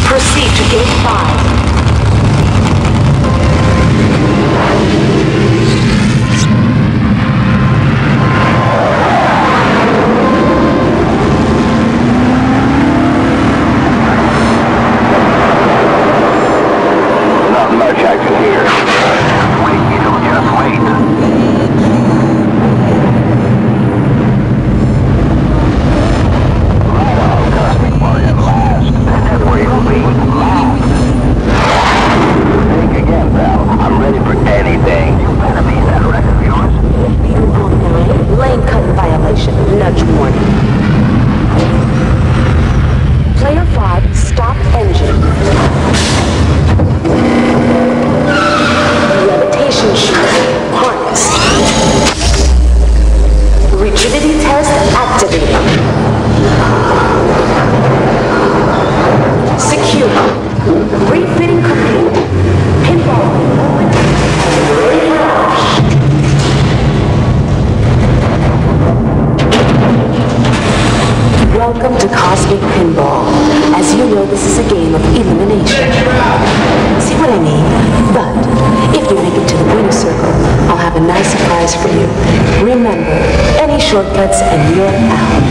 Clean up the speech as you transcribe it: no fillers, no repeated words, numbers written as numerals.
Proceed to Gate 5. Not much I can hear. Wait, Needle, just wait. Right on, Cosmic Warrior, last. That's where you'll be. Last. Think again, pal. I'm ready for anything. You better be that record of yours. View on 9. Lane cut violation. Nudge warning. Player 5, stop engine. Levitation shoes. Harness. Rigidity test activated. Secure. Refitting complete. Pinball. Welcome to Cosmic Pinball. As you know, this is a game of elimination. See what I mean? But if you make it to the winner circle, I'll have a nice surprise for you. Remember, any shortcuts and you're out.